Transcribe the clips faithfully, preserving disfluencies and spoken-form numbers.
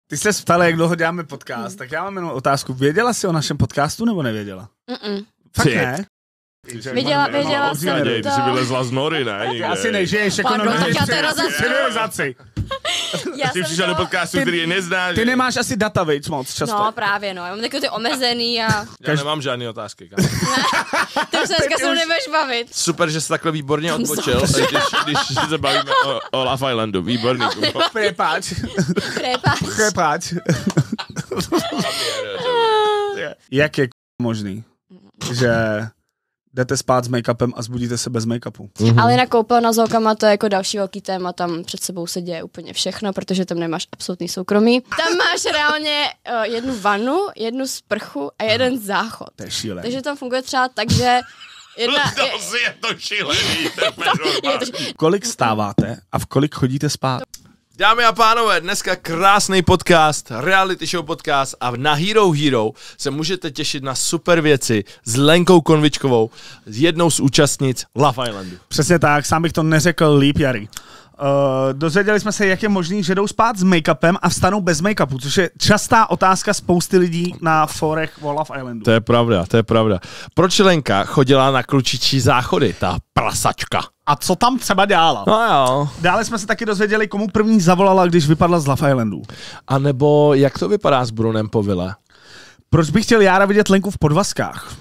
Ty jsi se ptala, jak dlouho děláme podcast, hmm. tak já mám jenom otázku. Věděla jsi o našem podcastu, nebo nevěděla? Mm-mm. Fakt ne? Věděla, věděla jsem to. Ty jsi vylezla z nory, ne? Ty asi nežiješ ekonomicky civilizaci. Já jsem přišel do podcastu, ty, který je neznáš. Ty nemáš asi data, viď, moc často. No právě, no. Já mám takové ty omezený a... Já nemám žádný otázky. Ty už se dneska se mnou nebudeš bavit. Super, že jsi takhle výborně odbočil, když, když se bavíme o, o Love Islandu. Výborný. Prepáč. Prepáč. Prepáč. Jak je možný, že jdete spát s make-upem a zbudíte se bez make-upu? Mm-hmm. Ale na koupelna s holkama to je jako další velký téma, tam před sebou se děje úplně všechno, protože tam nemáš absolutní soukromí. Tam máš reálně uh, jednu vanu, jednu sprchu a jeden záchod. To je šílený. Takže tam funguje třeba tak, že jedna... To je, je to šílený. Kolik stáváte a v kolik chodíte spát? Dámy a pánové, dneska krásný podcast, reality show podcast a na Hero Hero se můžete těšit na super věci s Lenkou Konvičkovou, jednou z účastnic Love Islandu. Přesně tak, sám bych to neřekl líp, Jary. Uh, dozvěděli jsme se, jak je možný, že jdou spát s make-upem a vstanou bez make-upu, což je častá otázka spousty lidí na fórech o Love Islandu. To je pravda, to je pravda. Proč Lenka chodila na klučičí záchody, ta prasačka? A co tam třeba dělala? No jo. Dále jsme se taky dozvěděli, komu první zavolala, když vypadla z Love Islandu. A nebo jak to vypadá s Brunem po vile? Proč bych chtěl Jára vidět Lenku v podvazkách?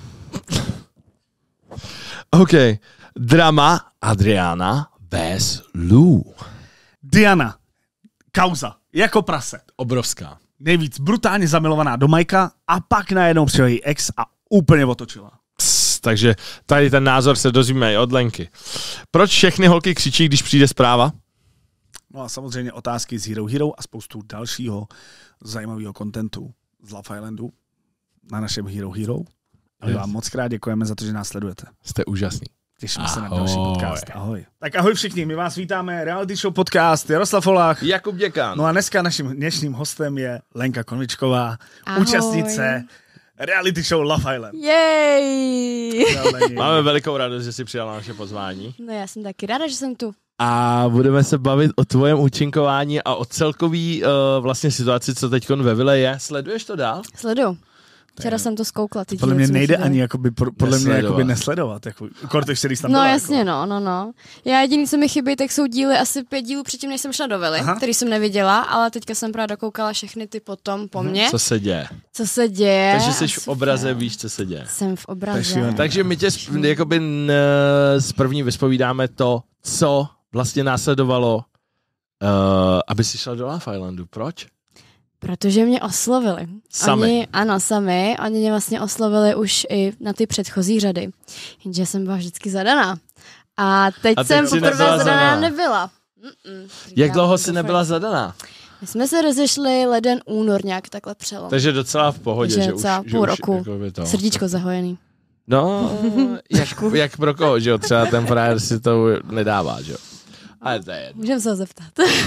OK. Drama Adriana vs. Lou. Diana. Kauza. Jako prase. Obrovská. Nejvíc brutálně zamilovaná do Majka a pak najednou přijel její ex a úplně otočila. Pss, takže tady ten názor se dozvíme i od Lenky. Proč všechny holky křičí, když přijde zpráva? No a samozřejmě otázky z Hero Hero a spoustu dalšího zajímavého kontentu z Love Islandu na našem Hero Hero. Ale vám moc krát děkujeme za to, že nás sledujete. Jste úžasný. Těšíme ahoj. se na další podcast. Ahoj. Tak ahoj všichni, my vás vítáme, reality show podcast Jaroslav Olach. Jakub Děkán. No a dneska naším dnešním hostem je Lenka Konvičková, ahoj. Účastnice reality show Love Island. Jej! Máme velikou radost, že jsi přijala naše pozvání. No já jsem taky ráda, že jsem tu. A budeme se bavit o tvojem účinkování a o celkový uh, vlastně situaci, co teďkon ve vile je. Sleduješ to dál? Sleduju. Včera jsem to zkoukla. Ty podle mě nejde ani jakoby, podle mě jakoby nesledovat. Jako, korteš, který tam no byla, jasně, jako. no, no, no. Já jediný, co mi chybí, tak jsou díly, asi pět dílů předtím, než jsem šla do vily, který jsem neviděla, ale teďka jsem právě dokoukala všechny ty potom po mně. Co se děje? Co se děje. Takže jsi v obraze, víš, co se děje. Jsem v obraze. Takže my tě jakoby n, z první vyspovídáme to, co vlastně následovalo, uh, aby si šla do Love Islandu. Proč? Protože mě oslovili. Sami. Oni, ano, sami. Oni mě vlastně oslovili už i na ty předchozí řady. Jenže jsem byla vždycky zadaná. A teď, a teď jsem poprvé zadaná, zadaná nebyla. Mm-mm, Jak dlouho jsi nebyla zadaná? My jsme se rozešli leden, únor nějak takhle přelom. Takže docela v pohodě. Takže že docela už, půl že roku. Už, jako to. Srdíčko zahojený. No, jak, jak pro koho, že jo? Třeba ten frajer si to nedává, že jo? Ale to je jedno. Můžeme se ho zeptat.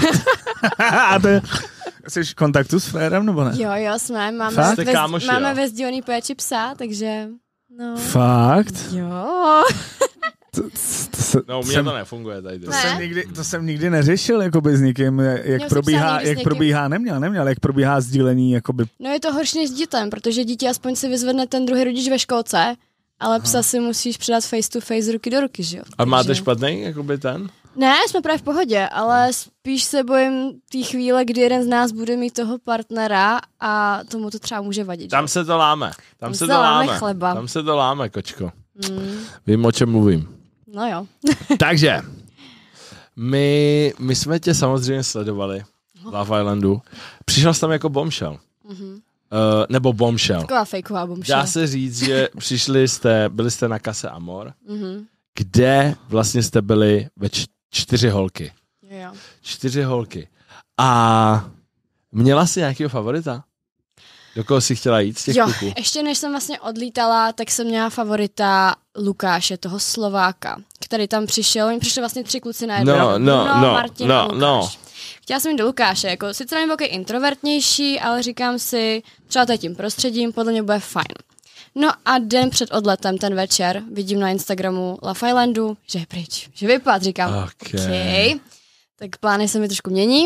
A to je... Jsi v kontaktu s frérem, nebo ne? Jo, jo, jsme. Máme, Fakt? ve, kámoši, máme jo. ve sdílený péči psa, takže... No. Fakt? Jo. To, to, to, no, u mě jsem, to nefunguje tady. To jsem, nikdy, to jsem nikdy neřešil, jakoby s někým, jak probíhá, jak probíhá, neměl, neměl, jak probíhá sdílení, jakoby. No je to horší než s dítem, protože dítě aspoň si vyzvedne ten druhý rodič ve školce, ale psa Aha. si musíš předat face to face, ruky do ruky, že jo? A máte špatný, jakoby ten? Ne, jsme právě v pohodě, ale spíš se bojím té chvíle, kdy jeden z nás bude mít toho partnera a tomu to třeba může vadit. Tam že? se to láme. Tam, Tam se to láme. Chleba. Tam se to láme, kočko. Mm. Vím, o čem mluvím. No jo. Takže, my, my jsme tě samozřejmě sledovali v Love Islandu. Přišel jsi tam jako bombshell. Mm-hmm. Uh, nebo bombshell. Taková fejková bombshell. Dá se říct, že přišli jste, byli jste na Kase Amor, mm-hmm. kde vlastně jste byli ve č- čtyři holky. Jo. Čtyři holky. A měla jsi nějakého favorita? Do koho jsi chtěla jít z těch jo, kluků? Ještě než jsem vlastně odlítala, tak jsem měla favorita Lukáše, toho Slováka, který tam přišel. Oni přišli vlastně tři kluci na jedno. No, no, no, no, Martin no, a Lukáš. no. Chtěla jsem jít do Lukáše, jako sice nevím, jaký introvertnější, ale říkám si, třeba tady tím prostředím, podle mě bude fajn. No a den před odletem, ten večer, vidím na Instagramu Love Islandu, že je pryč, že vypad, říkám, okay. OK, tak plány se mi trošku mění,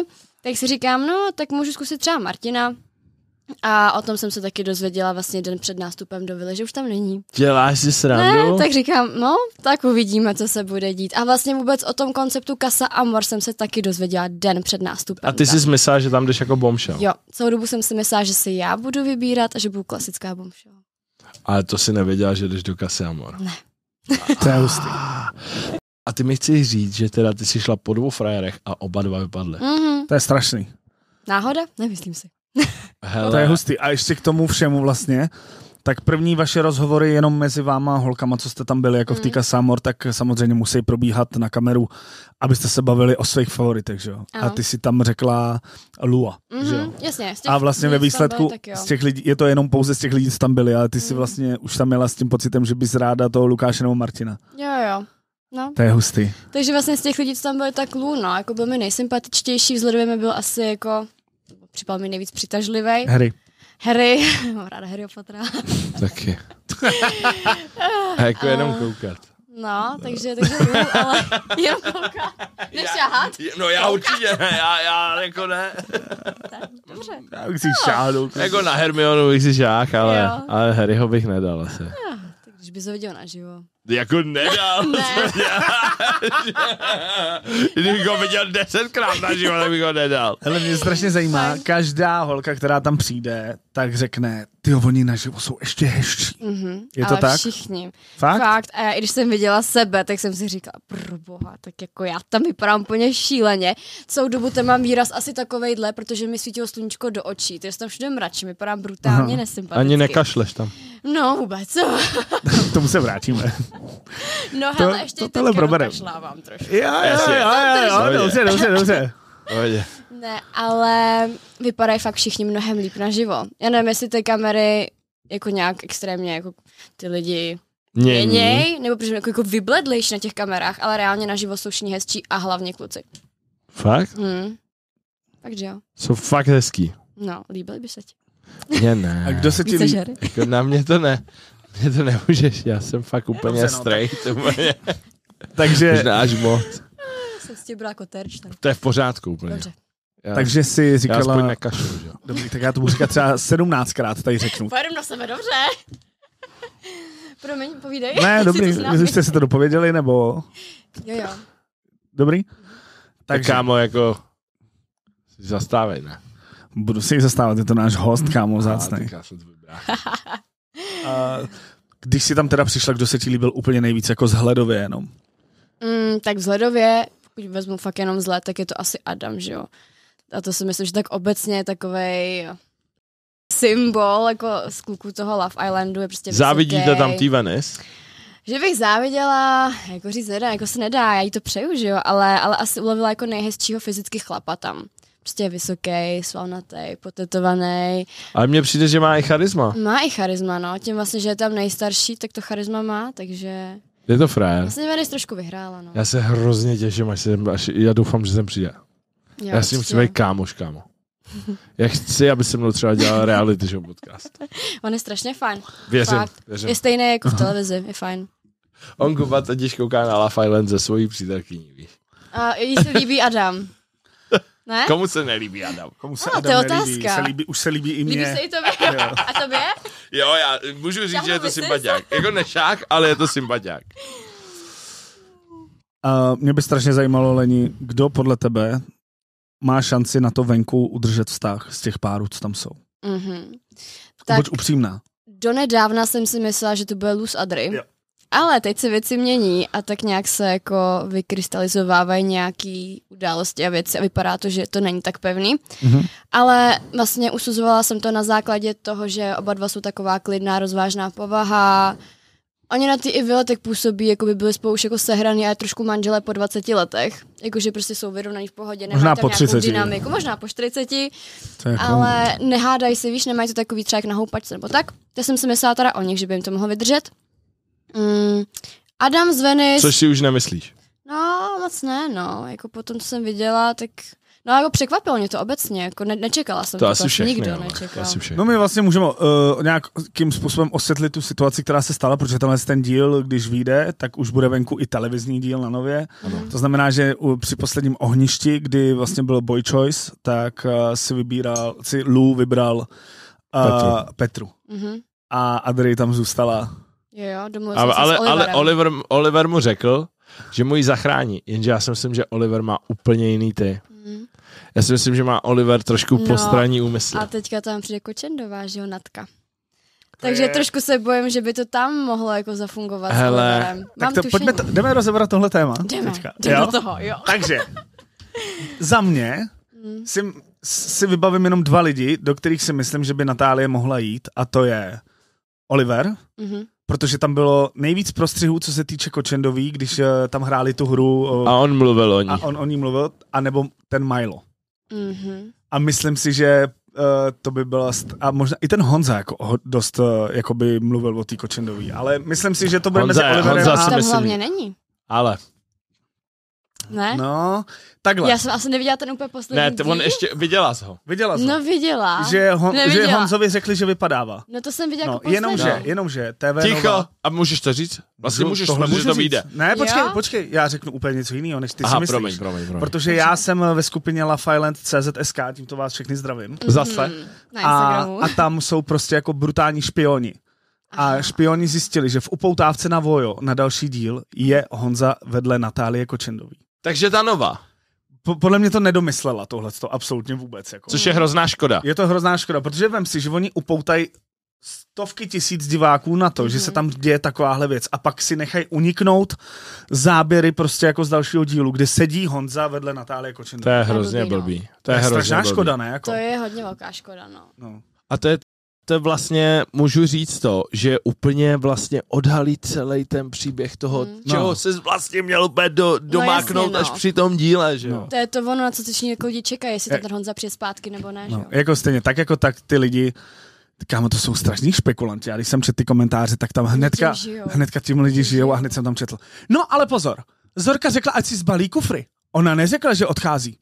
Tak si říkám, no, tak můžu zkusit třeba Martina. A o tom jsem se taky dozvěděla vlastně den před nástupem do Vily, že už tam není. Děláš si srandu? Ne, tak říkám, no, tak uvidíme, co se bude dít. A vlastně vůbec o tom konceptu Casa Amor jsem se taky dozvěděla den před nástupem. A ty jsi myslela, že tam jdeš jako bombshell? Jo, celou dobu jsem si myslela, že si já budu vybírat a že budu klasická bombshell. Ale to si nevěděla, že jdeš do Casa Amor. Ne. To je hustý. A ty mi chci říct, že teda ty jsi šla po dvou frajerech a oba dva vypadly. Mm-hmm. To je strašný. Náhoda? Nemyslím si. Hele. To je hustý. A ještě k tomu všemu vlastně, tak první vaše rozhovory jenom mezi váma holkama, co jste tam byli jako v té Casa Amor, tak samozřejmě musí probíhat na kameru, abyste se bavili o svých favoritech, že jo. A ty si tam řekla Lua, mm-hmm, že jo. Jasně. Z těch A vlastně ve výsledku byli, z těch lidí, je to jenom pouze z těch lidí, co tam byli, ale ty si vlastně už tam měla s tím pocitem, že bys ráda toho Lukáše nebo Martina. Jo, jo. No. To je hustý. Takže vlastně z těch lidí, co tam byli, tak Lu, no, jako byl mi nejsympatičtější, vzhledově mi byl asi jako, připadal mi nejvíc přitažlivej. Harry. Harry, mám ráda Harryho Pottera. Taky. A jako jenom koukat. No, takže, takže Lu, ale jenom koukat. Nešahat? No já určitě ne, já, já jako ne. Dobře. Já bych si šáhnu. Jako na Hermionu bych si žák, ale, ale Harryho bych nedal asi. Ja, tak když bys ho viděl naživo. Jako nedal. Ne. Kdybych ho viděl desetkrát naživo, tak bych ho nedal. Hele, mě strašně zajímá, každá holka, která tam přijde, tak řekne, tyjo, oni naživo jsou ještě hezčí. Mm-hmm, Je to ale tak? všichni. Fakt? Fakt. A já, i když jsem viděla sebe, tak jsem si říkala, proboha, tak jako já tam vypadám úplně šíleně. Celou dobu ten mám výraz asi takovejhle, protože mi svítilo sluníčko do očí. Takže tam všude mračím, vypadám brutálně Aha. nesympaticky. Ani nekašleš tam. No vůbec. K tomu se vrátíme. No To- hele, ještě to to tohle teďka proberem. dokašlávám trošku. Jo, jo, jo, jo, jo, dobře, dobře, dobře. Pohodě. Ne, ale vypadají fakt všichni mnohem líp naživo. Já nevím, jestli ty kamery jako nějak extrémně jako ty lidi Mění. měněj, nebo protože jako, jako vybledlejší na těch kamerách, ale reálně naživo jsou všichni hezčí a hlavně kluci. Fakt? Hmm. Fakt, že jo. Jsou fakt hezký. No, líbily by se ti. Mně ne. A kdo se ti Více líbí? žery. Jako na mě to ne. Mě to nemůžeš, já jsem fakt úplně Dobře, no, straight. Úplně. Takže, Možná až moc. Jsem s tě byla jako terč. Tak. To je v pořádku úplně. Dobře. Já, takže si já aspoň říkala, nekašlu, že jo. dobrý, tak já to budu říkat třeba sedmnáctkrát, tady řeknu. Pojedem na sebe, dobře. Promiň, povídej. Ne, Co dobrý, to znamená? vy jste si to dopověděli, nebo Jo, jo. dobrý? Tak Takže kámo, jako si zastávej, ne? budu si zastávat, je to náš host, kámo, A, vzácnej. tak já jsem to vybral. A když jsi tam teda přišla, kdo se ti líbil úplně nejvíc, jako vzhledově jenom? Mm, tak vzhledově, pokud vezmu fakt jenom vzhled, tak je to asi Adam, že jo. A to si myslím, že tak obecně je takovej symbol jako z kluků toho Love Islandu je prostě Závidíte vysoký. tam tý Venice? Že bych záviděla, jako říct nedá, jako se nedá, já jí to přeju, že jo, ale, ale asi ulovila jako nejhezčího fyzicky chlapa tam. Prostě je vysoký, svalnatý, potetovaný. Ale mně přijde, že má i charisma. Má i charisma, no. Tím vlastně, že je tam nejstarší, tak to charisma má, takže Je to frajer. vlastně Venice trošku vyhrála, no. Já se hrozně těším, až, sem, až já doufám, že sem přijde. Jo, Já s ním chci určitě. být kámoš, kámo. Já chci, aby se mnou třeba dělal reality show podcast. On je strašně fajn. Věřím, Fakt. věřím. Je stejný jako v televizi, je fajn. On Kuba totiž kouká na Love Island ze svojí přítelkyní, víš. A jí se líbí Adam. Ne? Komu se nelíbí Adam? Komu se No, Adam to je nelíbí? otázka. Se líbí, už se líbí i Líbí mně. se i tobě? Jo. A tobě? Jo, já můžu říct, Šáhnu že je to bys? sympatiák. Jako nešák, ale je to sympatiák. A mě by strašně zajímalo, Leni, kdo podle tebe má šanci na to venku udržet vztah z těch párů, co tam jsou? Mhm. Tak. Tak Buď upřímná. donedávna jsem si myslela, že to bude Luz Adry. Jo. Ale teď se věci mění a tak nějak se jako vykrystalizovávají nějaký události a věci a vypadá to, že to není tak pevný. Mhm. Ale vlastně usuzovala jsem to na základě toho, že oba dva jsou taková klidná, rozvážná povaha. Oni na ty i tak působí, jako by byli spolu už jako sehraný a je trošku manželé po dvaceti letech. Jakože prostě jsou vyrovnaný v pohodě, nemají Možná tam po nějakou třiceti. dynamiku, možná po čtyřiceti, To je jako... ale nehádají se, víš, nemají to takový třeba jak na houpačce nebo tak. Já jsem si myslela teda o nich, že by jim to mohlo vydržet. Mm, Adam z Venice... Což si už nemyslíš. No, moc ne, no. Jako po tom, co jsem viděla, tak No jako překvapilo mě to obecně, jako ne- nečekala jsem To to, asi to všechny, nikdo ale, nečekal. to asi všechny. No my vlastně můžeme uh, nějakým způsobem osvětlit tu situaci, která se stala, protože tenhle ten díl, když vyjde, tak už bude venku i televizní díl na nově. Ano. To znamená, že u, při posledním ohništi, kdy vlastně byl Boy Choice, tak uh, si vybíral, si Lou vybral uh, Petru. Petru. Mm-hmm. A Adri tam zůstala. Jo, jo, domluvil Ale, jsem se ale, s ale Oliverem. Oliver, Oliver mu řekl, že mu ji zachrání, jenže já si myslím, že Oliver má úplně jiný ty. Mm. Já si myslím, že má Oliver trošku No, postranní úmysl. A teďka tam přijde Kočendová, že jo, Natka. Takže je... trošku se bojím, že by to tam mohlo jako zafungovat Hele, s Oliverem. Tak Mám to, tušení. pojďme, to, jdeme rozebrat tohle téma. Jdeme, teďka. jdeme Jo? do toho, jo. Takže, za mě Mm. si, si vybavím jenom dva lidi, do kterých si myslím, že by Natálie mohla jít, a to je Oliver, Mm-hmm. protože tam bylo nejvíc prostřihů, co se týče Kočendový, když uh, tam hráli tu hru uh, A on mluvil o ní. a on o ní mluvil, anebo ten Milo. Mm-hmm. A myslím si, že uh, to by byla... St- a možná i ten Honza jako ho- dost uh, jako by mluvil o té Kočendový, ale myslím si, že to bude Honza- mezi Oliverem Honza a... si Tam myslím- hlavně není, Ale. ne? No, takhle. Já jsem asi neviděla ten úplně poslední Ne, t- on díl. ještě, viděla jsi ho. Viděla jsi? No viděla. že, hon, že Neviděla. Honzovi řekli, že vypadává. No to jsem viděla No, jako poslední. jenomže, No. jenomže T V Ticho. Nova... A můžeš to říct? Vlastně Můžu- můžeš tohle říct, že můžu to říct. vyjde. Ne, počkej, Jo? počkej, já řeknu úplně něco jiného, než ty Aha, si myslíš. promiň, promiň, promiň. Protože já jsem ve skupině Lafayland C Z S K, tímto vás všechny zdravím. Zase? Na A, Instagramu. a tam jsou prostě jako brutální špioni. A Aha. špioni zjistili, že v upoutávce na Vojo na další díl je Honza vedle Natálie Kočendový. Takže ta Nova, Po, podle mě to nedomyslela tohleto absolutně vůbec. Jako. což je hrozná škoda. Je to hrozná škoda, protože vem si, že oni upoutají stovky tisíc diváků na to, mm-hmm. že se tam děje takováhle věc a pak si nechají uniknout záběry prostě jako z dalšího dílu, kde sedí Honza vedle Natálie To Kočendové. je hrozně blbý, no. blbý. To To je je hrozně strašná blbý. škoda, ne? Jako. To je hodně velká škoda, no. No. A to je, to je vlastně, můžu říct to, že úplně vlastně odhalí celý ten příběh toho, Mm. čeho No. jsi vlastně měl úplně do, domáknout jasně, až no. při tom díle, že jo? No. To je to ono, na co teď jako lidi čekají, jestli Je- to ten Honza přijde zpátky nebo ne, že No, jo. jako stejně, tak jako tak ty lidi, kámo, to jsou strašní špekulanti. Já když jsem četl ty komentáře, tak tam hnedka, tím žijou. hnedka tím lidi žijou a hned jsem tam četl. No, ale pozor, Zorka řekla, ať si zbalí kufry. Ona neřekla, že odchází.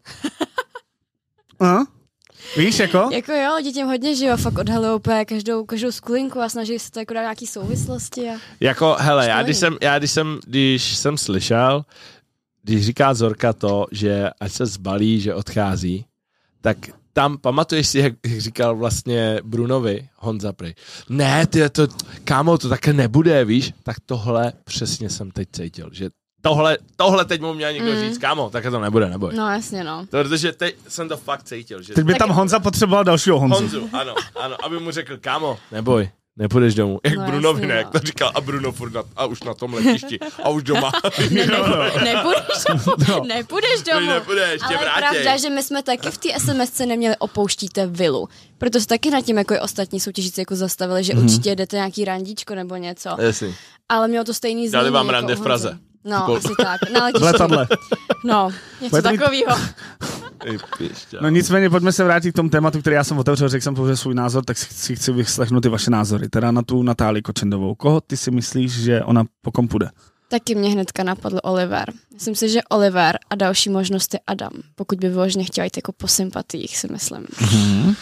Aha. Víš, jako? Jako jo, lidi tím hodně žijou, fakt odhalují úplně každou, každou skulinku a snaží se to jako dát nějaký souvislosti. A... Jako, hele, já Školení. když jsem, já když jsem, když jsem slyšel, když říká Zorka to, že ať se zbalí, že odchází, tak tam, pamatuješ si, jak, jak říkal vlastně Brunovi, Honza prej, ne, ty, to, kámo, to takhle nebude, víš, tak tohle přesně jsem teď cítil, že tohle, tohle teď mu měl někdo Mm. říct, kámo, takhle to nebude, neboj. No jasně, no. Protože teď jsem to fakt cítil, že Teď by Tak- tam Honza potřeboval dalšího Honzu. Honzu, ano, ano, aby mu řekl, kámo, neboj, nepůjdeš domů. Jak No, Brunovi, jasně, ne, no. jak to říkal, a Bruno furt na, a už na tom letišti, a už doma. Ne, ne, nepůjdeš domů, nepůjdeš domů. Nepůjdeš, tě Ale je vrátej. pravda, že my jsme taky v té SMSce neměli opouštíte vilu. Proto se taky nad tím jako i ostatní soutěžíci jako zastavili, že Mhm. mm-hmm. určitě jdete nějaký randíčko nebo něco. Jasný. Ale mělo to stejný znění. Dali vám jako rande u v Praze. Honzy. No, Jako- asi tak. Na V letišti. letadle. No, něco Budete mít- takového. Ej, pišťa. No nicméně, pojďme se vrátit k tomu tématu, který já jsem otevřel, řekl jsem pouze svůj názor, tak si si chci vyslechnout ty vaše názory. Teda na tu Natálii Kočendovou. Koho ty si myslíš, že ona po kom půjde? Taky mě hnedka napadl Oliver. Myslím si, že Oliver a další možnost je Adam. Pokud by vyloženě chtěla jít jako po sympatiích, si myslím. Mm-hmm.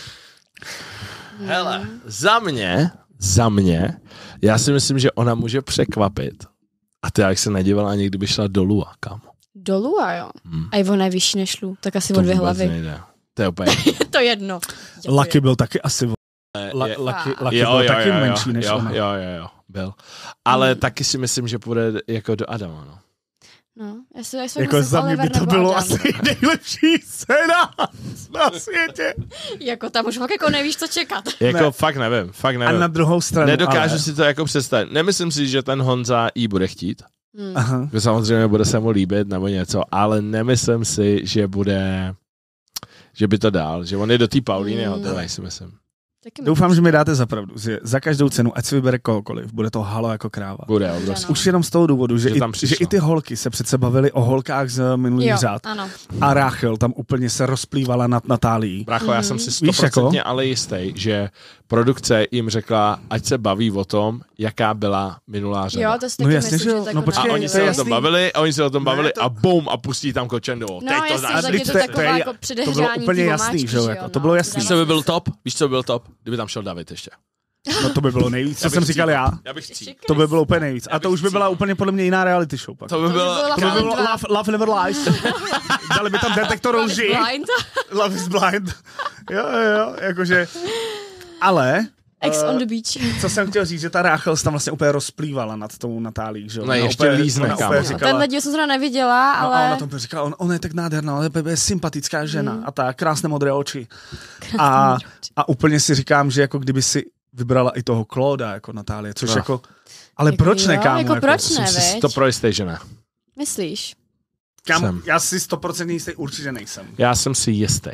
Hele, za mě, za mě, já si myslím, že ona může překvapit. A to jak se nedívala ani kdyby šla dolů, a kam. Dolů a jo. Hmm. A i ona je vyšší než Lu, tak asi To o dvě vůbec hlavy. nejde. To je úplně... Je to jedno. Lucky byl taky asi... La, je- Lucky, Fakt. Lucky byl taky menší než jo, ona. jo, jo, jo, byl. Ale Hmm. taky si myslím, že půjde jako do Adama, no. No, já si, já si Jako myslím, za mě by Oliver to nebo bylo Adam. asi nejlepší scéna na světě. Jako tam už fakt jako nevíš, co čekat. Jako Ne. fakt nevím, fakt A nevím. na druhou stranu, Nedokážu ale... si to jako představit. Nemyslím si, že ten Honza jí bude chtít. Hmm. Aha. Že samozřejmě bude se mu líbit nebo něco, ale nemyslím si, že bude, že by to dál, že on je do té Paulíny Mm. hotový, si myslím. Taky Doufám, že mi dáte za pravdu, že za každou cenu, ať si vybere kohokoliv, bude to halo jako kráva. Bude obrovský. Ano. Už jenom z toho důvodu, že, Že i, tam přišla. že i ty holky se přece bavily o holkách z minulých Jo, řád. ano. A Ráchel tam úplně se rozplývala nad Natálií. Brácho, já jsem si Víš, jako? stoprocentně ale jistý, že produkce jim řekla, ať se baví o tom, jaká byla minulá řada. Jo, to si No taky jasně, myslím, že jo. že tak No ona- počkej, A oni to se je o tom jasný. bavili, a oni se o tom bavili Ne, to- a bum, a pustí tam Kočendovou. No Teď to jasně, znáš. tak je to to je- taková to je- jako to předehřání bylo úplně tý jasný, omáčky, že jo, jako, to bylo jasný. Víš, co by byl top? Víš, co by byl top? Kdyby tam šel David ještě. No to by bylo nejvíc, co Já bych jsem říkal chcípl. já. Já bych chcípl. To by bylo úplně nejvíc. A to bych už by byla úplně podle mě jiná reality show pak. To by by bylo... bylo To by bylo Dva. Love, love Never Lies. Dali by tam detektor lži. Blind. Love is blind. Jo, jo, jo, jakože... Ale... Ex eh, on the beach. Co jsem chtěl říct, že ta Ráchel se tam vlastně úplně rozplývala nad tou Natálí, že jo? No, Ona ještě úplně- lízne, ona kámo. úplně No, říkala- Tenhle díl jsem zrovna neviděla, No, a ale... ona to říkala, on, ona je tak nádherná, ale je sympatická žena mm. a tak, krásné modré oči. A, a úplně si říkám, že jako kdyby si vybrala i toho Clauda jako Natálie, což No. no. jako... Ale Jako proč ne, jo, kámo? jako proč Jsem ne, si viď? to pro jistý, že ne. Myslíš? Kámo, Jsem. já si stoprocentně jistý určitě nejsem. Já jsem si jistý.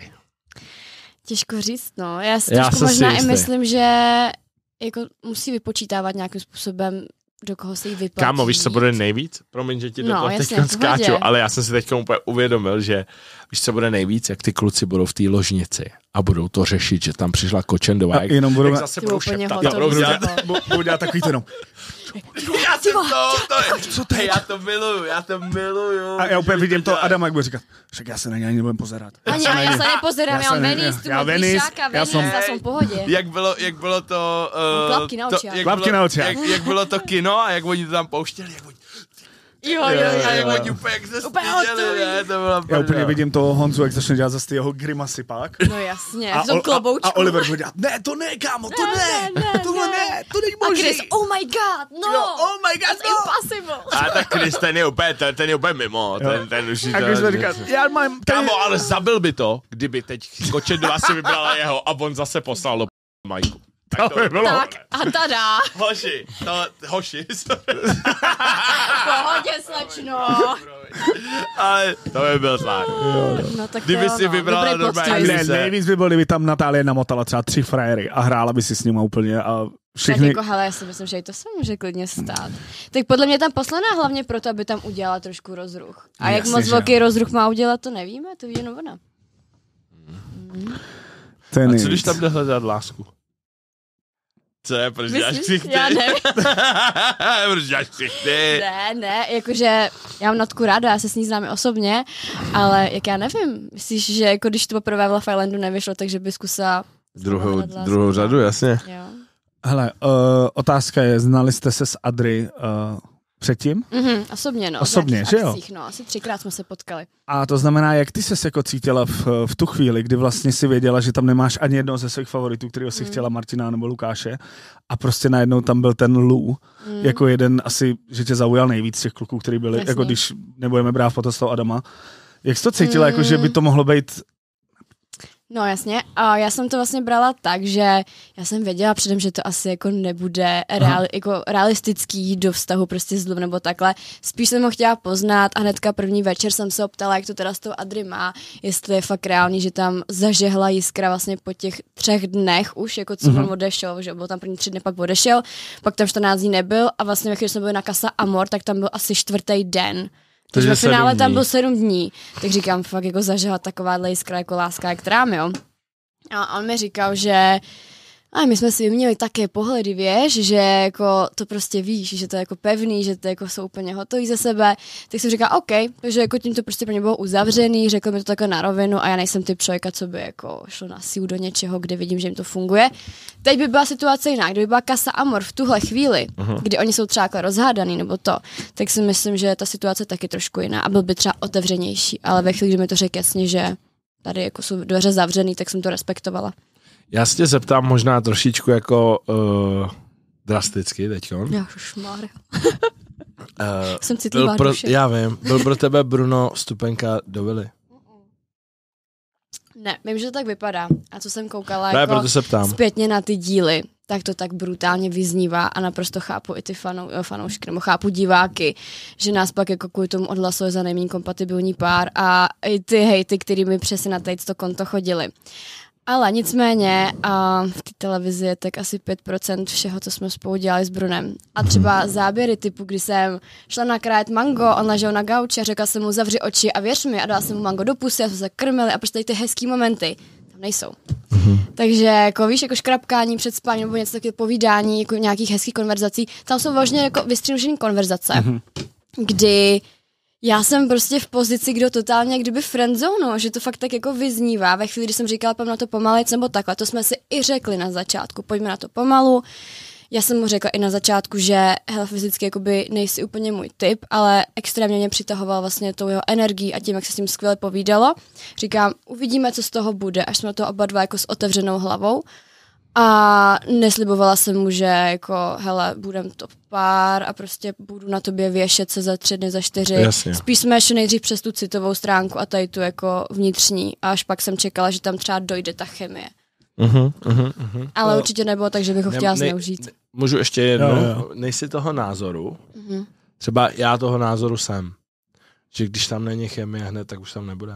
Těžko říct, no. Já si Já trošku jsem si možná i jistý. myslím, že jako musí vypočítávat nějakým způsobem, do koho se jí vyplatí. Kámo, víš, co bude nejvíc? Promiň, že ti do No, toho jasně, teď v pohodě. skáču, ale já jsem si teď úplně uvědomil, že víš, co bude nejvíc, jak ty kluci budou v té ložnici a budou to řešit, že tam přišla Kočendová. A Jak, jenom budou, jak zase Ty budou úplně šeptat. hotový budou z dělat- toho. budou, budou dělat takový to jenom. Já jsem to, to, co to je? Já to miluju, já to miluju. A já úplně vidím to dělají. Adama, jak bude říkat, však já se na něj ani nebudem pozerat. Ani já, já se nepozerám, Já já se mám ne- Venice, tu já mám Venice, Píšáka, já Venice, jsem- já jsem v pohodě. Jak bylo, jak bylo to... Uh, Klapky na to očích. jak Klapky bylo, na očích. Jak, jak bylo to kino a jak oni to tam pouštěli, jak oni... Jo, A jo, jo, jak jo. oni úplně jak se Úplně styděli, hotový. ne, to bylo Já úplně prdel. vidím toho Honzu, jak začne dělat zase ty jeho grimasy pak. No jasně, A, v tom Ol- a, kloboučku. a Oliver bude dělat, ne, to ne, kámo, to ne, ne, ne, tohle ne. ne, to není A možný. Chris, oh my god, no. Jo, oh my god, That's no. impossible. A tak Chris, ten je úplně, ten, ten je úplně mimo, ten, ten už... A když bude říkat, já mám... Kámo, ale zabil by to, kdyby teď Kočendová si vybrala jeho a on zase poslal do p- Majku. Tak To by bylo. Tak a tada. Hoši, to, hoši, Pohodě, slečno. ale to by byl tak. No tak Kdyby to si jo, no. vybrala Dobrý normálně- postoj. Ne, se- nejvíc by bylo, kdyby tam Natálie namotala třeba tři frajery a hrála by si s nima úplně a Tak všichni... jako, hele, já si myslím, že i to se může klidně stát. Tak podle mě tam poslaná hlavně proto, aby tam udělala trošku rozruch. A jak Jasně, moc že velký jo. rozruch má udělat, to nevíme, to ví jenom ona. To je A co nejvíc. když tam jde hledat lásku? Co je, proč děláš Myslíš? ksichty? Já nevím. Proč děláš ksichty? Ne, ne, jakože já mám Natku ráda, já se s ní znám i osobně, ale jak já nevím, myslíš, že jako když to poprvé v Love Islandu nevyšlo, takže by zkusila Druhou, hledat lásku? druhou řadu, jasně. Jo. Hele, uh, otázka je, znali jste se s Adry uh, předtím? Mhm, osobně, no. v Osobně, nějakých že jo? akcích, no, asi třikrát jsme se potkali. A to znamená, jak ty ses jako cítila v, v tu chvíli, kdy vlastně si věděla, že tam nemáš ani jednoho ze svých favoritů, kterého si Mm. chtěla, Martina nebo Lukáše, a prostě najednou tam byl ten Lou, Mm. jako jeden asi, že tě zaujal nejvíc těch kluků, který byli, Jasně. jako když nebudeme brát foto z toho Adama. Jak jsi to cítila, Mm. jako že by to mohlo být... No jasně, a já jsem to vlastně brala tak, že já jsem věděla předem, že to asi jako nebude real, jako realistický do vztahu prostě s Lou nebo takhle. Spíš jsem ho chtěla poznat a hnedka první večer jsem se optala, jak to teda s tou Adry má, jestli je fakt reálný, že tam zažehla jiskra vlastně po těch třech dnech už, jako co Mhm. on odešel, že byl tam první tři dny, pak odešel, pak tam čtrnáct dní nebyl a vlastně ve chvíli, jsme byli na Casa Amor, tak tam byl asi čtvrtý den. Takže ve sedm finále tam dní. byl sedm dní, tak říkám, fakt jako zažehat takováhle jiskra jako láska, jak trám, jo. A on mi říkal, že a my jsme si vyměnili také pohledy, věš, že jako to prostě víš, že to je jako pevný, že to jako jsou úplně hotový ze sebe. Tak jsem říkal, OK, takže jako tím to prostě pro ně bylo uzavřený, řekl mi to takhle na rovinu a já nejsem typ člověka, co by jako šlo na sílu do něčeho, kde vidím, že jim to funguje. Teď by byla situace jiná, kdyby byla Casa Amor v tuhle chvíli, uh-huh. kdy oni jsou třeba jako rozhádaný nebo to, tak si myslím, že ta situace je taky trošku jiná a byl by třeba otevřenější, ale ve chvíli, kdy mi to řekl jasně, že tady jako jsou dveře zavřený, tak jsem to respektovala. Já se tě zeptám možná trošičku jako uh, drasticky teďkon. Ježišmarja. Uh, Jsem citlivá byl pro, duše. já vím, byl pro tebe Bruno vstupenka do vily. Ne, vím, že to tak vypadá. A co jsem koukala Ne, jako proto se ptám. zpětně na ty díly, tak to tak brutálně vyznívá a naprosto chápu i ty fanou, fanoušky, nebo chápu diváky, že nás pak jako kvůli tomu odhlasuje za nejméně kompatibilní pár a i ty hejty, kterými přesně na teď to konto chodili. Ale nicméně a v té televizi je tak asi pět procent všeho, co jsme spolu dělali s Brunem. A třeba záběry typu, kdy jsem šla nakrájet mango, on ležel na gauči a řekla jsem mu zavři oči a věř mi a dala jsem mu mango do pusy a jsme se krmili a prostě tady ty hezký momenty. Tam nejsou. Mm-hmm. Takže jako víš, jako škrapkání před spáním nebo něco takového povídání, jako nějakých hezkých konverzací, tam jsou vážně jako vystřížené konverzace, mm-hmm. kdy já jsem prostě v pozici, kdo totálně kdyby friendzone, že to fakt tak jako vyznívá. Ve chvíli, kdy jsem říkala, pojďme na to pomalejc nebo takhle, to jsme si i řekli na začátku, pojďme na to pomalu. Já jsem mu řekla i na začátku, že hele, fyzicky jakoby nejsi úplně můj typ, ale extrémně mě přitahoval vlastně tou jeho energií a tím, jak se s tím skvěle povídalo. Říkám, uvidíme, co z toho bude, až jsme to oba dva jako s otevřenou hlavou. A neslibovala jsem mu, že jako, hele, budem top pár a prostě budu na tobě věšet se za tři dny, za čtyři. Jasně. Spíš jsme ještě nejdřív přes tu citovou stránku a tady tu jako vnitřní. A až pak jsem čekala, že tam třeba dojde ta chemie. Uh-huh, uh-huh, uh-huh. Ale uh, určitě nebylo tak, že bych ho chtěla ne, zneužít. Ne, můžu ještě jednou? Jo, jo. Nejsi toho názoru? Uh-huh. Třeba já toho názoru jsem. Že když tam není chemie hned, tak už tam nebude.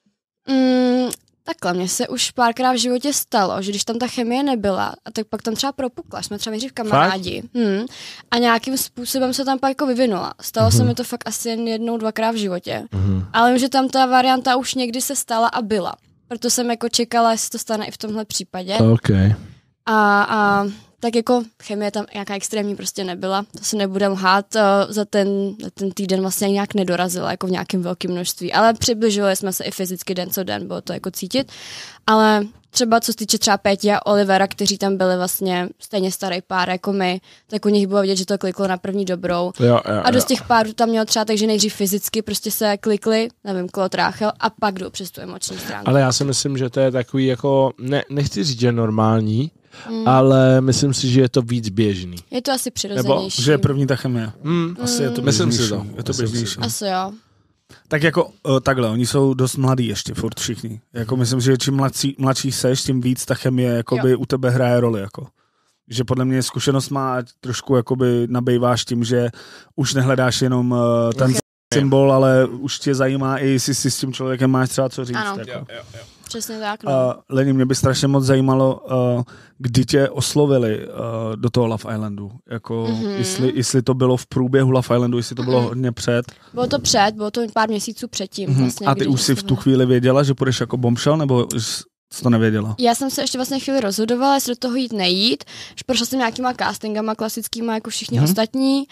Mm, takhle, mně se už párkrát v životě stalo, že když tam ta chemie nebyla, a tak pak tam třeba propukla, jsme třeba nejdřív kamarádi. Hmm, a nějakým způsobem se tam pak jako vyvinula. Stalo uh-huh. se mi to fakt asi jen jednou, dvakrát v životě. Uh-huh. Ale vím, že tam ta varianta už někdy se stala a byla. Proto jsem jako čekala, jestli to stane i v tomhle případě. Okay. A, a tak jako chemie tam nějaká extrémní prostě nebyla. To se nebudem lhát, za ten, za ten týden vlastně nějak nedorazila jako v nějakém velkém množství. Ale přibližovali jsme se i fyzicky den co den, bylo to jako cítit. Ale třeba co se týče třeba Péti a Olivera, kteří tam byli vlastně stejně starý pár jako my, tak u nich bylo vidět, že to kliklo na první dobrou. Jo, jo, a dost jo. těch párů tam mělo třeba, takže nejdřív fyzicky prostě se klikli, nevím, Klot, Ráchel, a pak jdou přes tu emoční stránku. Ale já si myslím, že to je takový jako, ne, nechci říct, že normální, mm. ale myslím si, že je to víc běžný. Je to asi přirozenější. Nebo, že je první ta chemie. Mm. Asi je to Myslím běžnější. si to. Je to Myslím běžnější. si to. Asi jo. Tak jako uh, takhle, oni jsou dost mladí ještě, furt všichni. Jako myslím, že čím mladší, mladší seš, tím víc ta chemie jakoby u tebe hraje roli. Jako. Že podle mě zkušenost má trošku jakoby nabejváš tím, že už nehledáš jenom uh, ten okay. symbol, ale už tě zajímá i jestli si s tím člověkem máš třeba co říct. Ano. Jako. Jo, jo, jo. Přesně tak, no. Uh, Leni, mě by strašně moc zajímalo, uh, kdy tě oslovili uh, do toho Love Islandu. Jako, mm-hmm. jestli, jestli to bylo v průběhu Love Islandu, jestli to bylo mm-hmm. hodně před. Bylo to před, bylo to pár měsíců předtím. Mm-hmm. Vlastně, a ty už si v tu chvíli věděla, že půjdeš jako bombshell, nebo jsi to nevěděla? Já jsem se ještě vlastně chvíli rozhodovala, jestli do toho jít, nejít. Prošla jsem nějakýma castingama klasickýma, jako všichni mm-hmm. ostatní.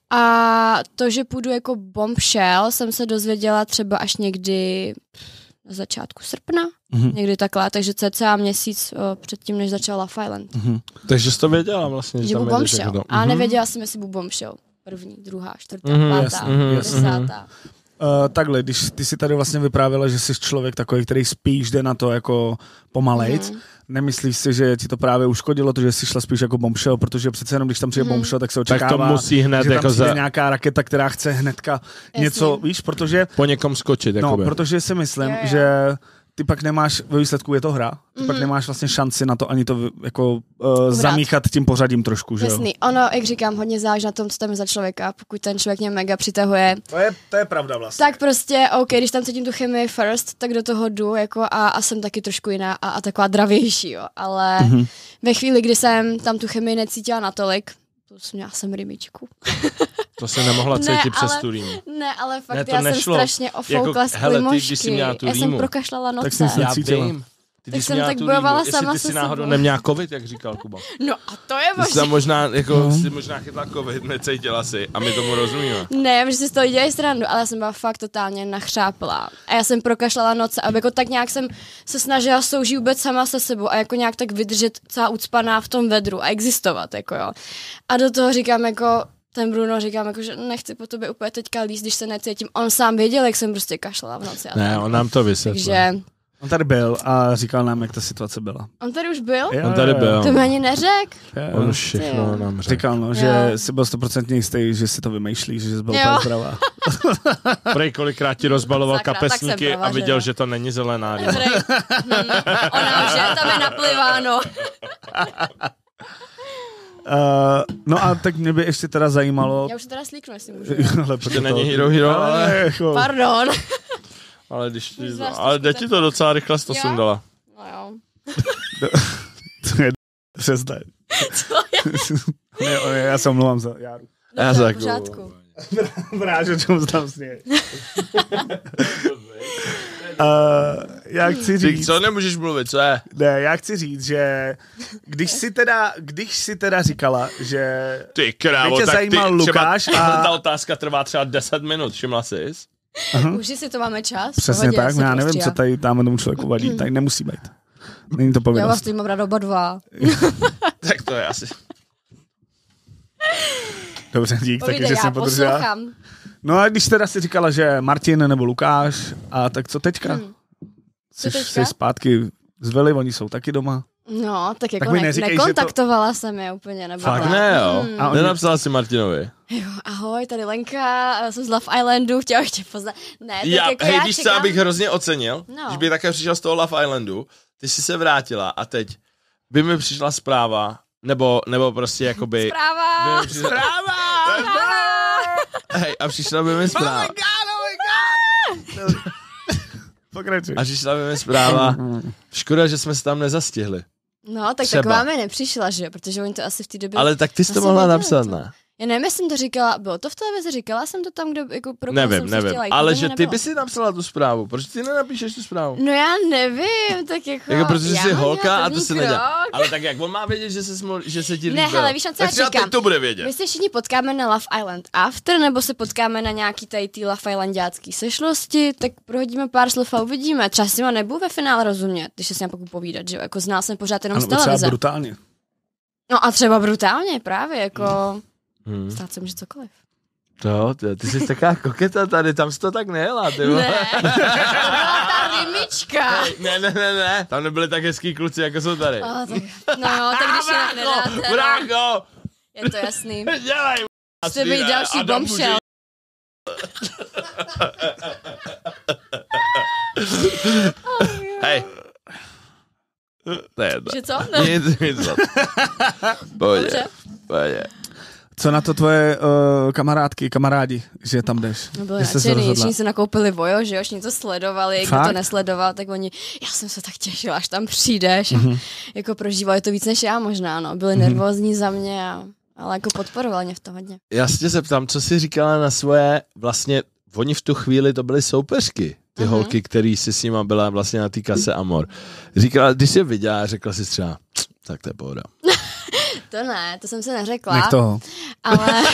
A to, že půjdu jako bombshell, jsem se dozvěděla třeba až někdy na začátku srpna, mm-hmm. někdy takhle, takže cca měsíc o, předtím, než začal Love Island. Mm-hmm. Takže jsi to věděla vlastně, že, že tam budu bombshell. Někdo. A mm-hmm. nevěděla jsem, jestli budu bombshell. První, druhá, čtvrtá, mm-hmm, pátá, mm-hmm, desátá. Uh, takhle, když ty si tady vlastně vyprávěla, že jsi člověk takový, který spíš jde na to jako pomalejc, mm-hmm. nemyslíš si, že ti to právě uškodilo, to, že jsi šla spíš jako bombshell, protože přece jenom, když tam přijde mm-hmm. bombshell, tak se očekává, tak to musí hned že tam jako přijde za... nějaká raketa, která chce hnedka Jasně. něco, víš, protože... Po někom skočit, No, jakoby. protože si myslím, je, je. že ty pak nemáš, ve výsledku je to hra, ty mm-hmm. pak nemáš vlastně šanci na to ani to jako uh, zamíchat tím pořadím trošku, že jo? Jasný, ono, jak říkám, hodně záleží na tom, co tam je za člověka, pokud ten člověk mě mega přitahuje. To je, to je pravda vlastně. Tak prostě, OK, když tam cítím tu chemii first, tak do toho jdu jako a, a jsem taky trošku jiná a, a taková dravější, jo. Ale mm-hmm. ve chvíli, kdy jsem tam tu chemii necítila natolik, to jsem měla jsem rybičku. To se nemohla cítit ne, přes ale, tu rýmu. Ne, ale fakt ne, to já nešlo. jsem strašně ofoukla jako, z hele, ty, klimošky. když jsi měla tu Já rýmu, jsem prokašlala noce. Tak jsem se Já cítila. vím. Ty, Tak jsi jsem měla tak tu bojovala rýmu, sama jestli ty se si náhodou sebou. neměla covid, jak říkal Kuba. No a to je Ty jsi možný. možná, jako, no. jsi možná chytla covid, necítila si a my tomu rozumíme. Ne, že si z toho dělají srandu, ale já jsem byla fakt totálně nachřáplá. A já jsem prokašlala noce a jako tak nějak jsem se snažila soužít vůbec sama se sebou a jako nějak tak vydržet celá ucpaná v tom vedru a existovat, jako jo. A do toho říkám jako, ten Bruno říkám jako, že nechci po tobě úplně teďka líst, když se necítím. On sám věděl, jak jsem prostě kašlala v noci. A Ne, tak. on nám to vysvětlil. Takže On tady byl a říkal nám, jak ta situace byla. on tady už byl? Jo, On tady jo, jo. byl. To mi ani neřek. Jo, jo. On všechno nám řekl. Říkal, no, že Jo. jsi byl stoprocentně jistý, že si to vymýšlíš, že jsi byl Jo. úplně zdravá. Prej kolikrát ti rozbaloval Sakra, tak jsem kapesníky a provařena. viděl, že to není zelená rýma. Dobrý. Hm. Ona už je, tam je napliváno. Uh, no a tak mě by ještě teda zajímalo... Já už se teda slíknu, jestli můžu. ale Že není Hero Hero, ale, jako, Pardon. ale, když, Už znáš ale trošku jde ti ten- to docela rychle to Jo? sundala. No jo. to je přestaň. Co je? Ne, ne, já se omlouvám za Járu. Já Dobře, za v pořádku. Vrážu, čemu se tam směje. Uh, já chci říct... Ty co nemůžeš mluvit, co je? Ne, já chci říct, že když si teda, když si teda říkala, že Ty krávo, tě tak zajímal ty, Lukáš třeba, a... ta otázka trvá třeba deset minut, všimla jsi? Uh-huh. Už si to máme čas. Přesně pohodě, tak, já nevím, co tady tam tomu člověku vadí, tak nemusí být. Není to Já povinnost. vás tady mám rád oba dva. Tak to je asi. Dobře, dík, Povídej, taky, že já jsem podržela. poslouchám. No a když teda si říkala, že Martin nebo Lukáš, a tak co teďka? Hmm. Jsi, Co teďka? jsi zpátky z Vili, oni jsou taky doma. No, tak jako Tak mi ne- neříkej, že nekontaktovala to... jsem je úplně, nebo Fakt tak. ne, jo. Hmm. A oni- Nenapsala si Martinovi. Jo, ahoj, tady Lenka, já jsem z Love Islandu, chtěla bych tě poznat. Ne, tak Já, jako hej, já víš co, čekám... já bych hrozně ocenil, No. když bych také přišel z toho Love Islandu, ty jsi se vrátila a teď by mi přišla zpráva, nebo, nebo prostě jakoby... Zpráva! by mi přišla, zpráva! Hej, a přišla by mi zpráva. Pokračuj. A přišla by mi zpráva. Škoda, že jsme se tam nezastihli. No, tak Třeba. taková mi nepřišla, že jo, protože oni to asi v té době... Ale tak ty jsi to Asi mohla věděli napsat, to. ne? Já nevím, jestli jsem to říkala, bylo to v televizi, říkala jsem to tam, kde, jako pro koho Nevím, jsem se nevím. chtěla jít, Ale podle že mě ty nebylo. by si napsala tu zprávu. Proč ty nenapíšeš tu zprávu? No já nevím, tak jako... Jako protože já jsi mám holka dělat a to první se nedělá. krok. Ale tak jak on má vědět, že se, smol, že se ti líbil? Ne, hele, víš, na co tak já třeba říkám? teď to bude vědět. My se všichni potkáme na Love Island After, nebo se potkáme na nějaký tady tý Love Islandiácký sešlosti, tak prohodíme pár slov a uvidíme. Třeba si ma nebudu ve finále rozumět, když se s ním pak povídat, že jo, jako znal jsem pořád jenom Ano, z třeba televize. brutálně. No a třeba brutálně, právě, jako... Hmm. Stát se může cokoliv. To, ty, ty jsi taková koketa tady, tam jsi to tak nejela, ty vole. Ne, to byla ta rymička. ne, ne, ne, ne, tam nebyli tak hezký kluci, jako jsou tady. Oh, tak, no jo, tak když jinak nedáte, Brácho, je to jasný. dělej. Jste být další Adam bombshell. Hej. To je jedno. Že co? Nic, nic. Pohodě, Dobře. pohodě. Co na to tvoje uh, kamarádky, kamarádi, že tam jdeš? No byli Že jste se nadšený, rozhodla? všichni se nakoupili vojo, že jo, všichni to sledovali, kdo Fakt? to nesledoval, tak oni, já jsem se tak těšila, až tam přijdeš a mm-hmm. jako prožívali to víc než já možná, no, byli mm-hmm. nervózní za mě, a, ale jako podporovali mě v tom hodně. Já se tě zeptám, co jsi říkala na svoje, vlastně, oni v tu chvíli to byly soupeřky, ty uh-huh. holky, který si s nima byla vlastně na té kase Amor. Říkala, když jsi je viděla, řekla si třeba, tak to je pohoda. To ne, to jsem si neřekla. Nech toho. Ale...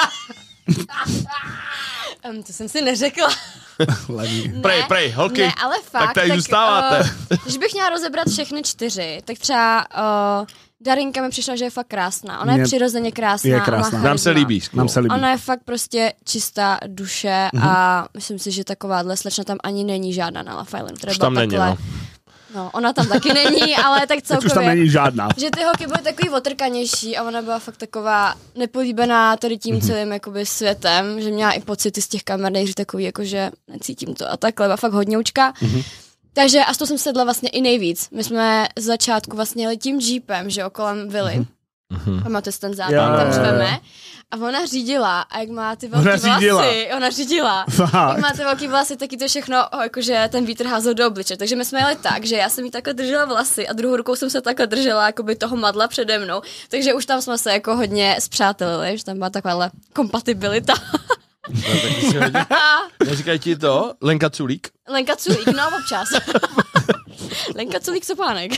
um, to jsem si neřekla. Lení. Prej, prej, holky, Ne, ale fakt. tak tady zůstáváte. Uh, když bych měla rozebrat všechny čtyři, tak třeba uh, Darinka mi přišla, že je fakt krásná. Ona je Mě- přirozeně krásná. je krásná. Má Nám se charisma. líbí. skvěle. Nám se líbí. Ona je fakt prostě čistá duše mm-hmm. a myslím si, že takováhle slečna tam ani není žádná na Love Island. Už tam není, no. No, ona tam taky není, ale tak Teď už tam celkově. není žádná. Že ty holky byly takový otrkanější a ona byla fakt taková nepolíbená tady tím celým jakoby světem, že měla i pocity z těch kamer nejdřív takový, jakože necítím to a takhle, byla fakt hodňoučka. Mm-hmm. Takže a s tou jsem sedla vlastně i nejvíc. My jsme z začátku vlastně jeli tím jeepem, že jo, kolem vily. Mhm. Pamatuješ ten zátok, Jo, tam jo, řveme. A ona řídila a jak má ty velké Ona řídila. vlasy, ona řídila. Fakt. Jak má ty velké vlasy, taky to všechno, o, jakože ten vítr házel do obliče. Takže my jsme jeli tak, že já jsem jí takhle držela vlasy a druhou rukou jsem se takhle držela jakoby toho madla přede mnou. Takže už tam jsme se jako hodně zpřátelili, že tam byla takováhle kompatibilita. No, taky si hodně... Neříkají ti to? Lenka Culík? Lenka Culík, no občas. Lenka Culík Sopánek.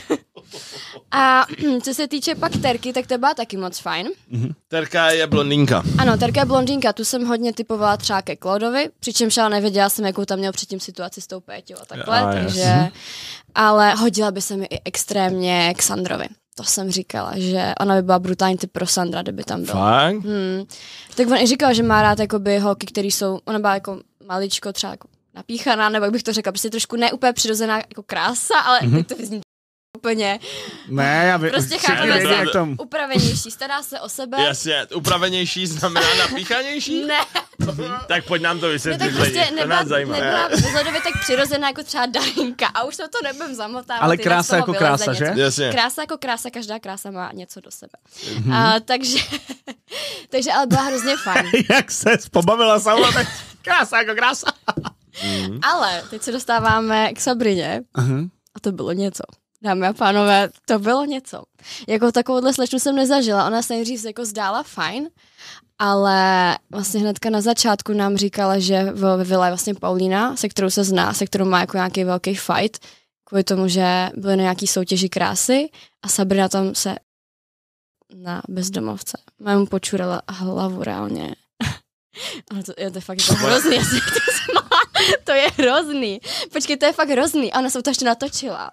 A co se týče pak Terky, tak to byla taky moc fajn. Terka je blondýnka. Ano, Terka je blondýnka, tu jsem hodně typovala třeba ke Claudovi, přičemž ale nevěděla jsem, jakou tam měl předtím situaci s tou Péťou a takhle, A, takže... jasně. Ale hodila by se mi i extrémně k Sandrovi. To jsem říkala, že ona by byla brutální typ pro Sandra, kdyby tam byla. Fakt? Hmm. Tak on i říkal, že má rád jakoby holky, které jsou, ona byla jako maličko třeba jako napíchaná, nebo jak bych to řekla, prostě trošku ne úplně přirozená jako krása, ale mm-hmm. teď to vyzní úplně Ne, já vím. Prostě všichni chápeme vědí, se. jak tom. upravenější, stará se o sebe. Jasně, upravenější znamená napíchanější? Ne, Tak pojď nám to no vysvětlit, tak prostě lidi, to nebyla, nás zajímá. nebyla vzhledově tak přirozená jako třeba Darinka a už se to nebudem zamotávat. Ale jinak krása z toho jako vyleze krása, něco. že? Jasně. Krása jako krása, každá krása má něco do sebe. Mm-hmm. A, takže, takže ale byla hrozně fajn. Jak se pobavila sama, tak krása jako krása. Ale teď se dostáváme k Sabrině Uh-huh. a to bylo něco. Dámy a pánové, to bylo něco. Jako takovouhle slečnu jsem nezažila. Ona se nejdřív jako zdála fajn, ale vlastně hnedka na začátku nám říkala, že ve vile je vlastně Paulína, se kterou se zná, se kterou má jako nějaký velký fight, kvůli tomu, že byly na nějaký soutěži krásy a Sabrina tam se na bezdomovce. Mám počurala hlavu reálně. Ale to, to je fakt jako hrozný, já si to smá. To je hrozný. Počkej, to je fakt hrozný. A ona se to ještě natočila.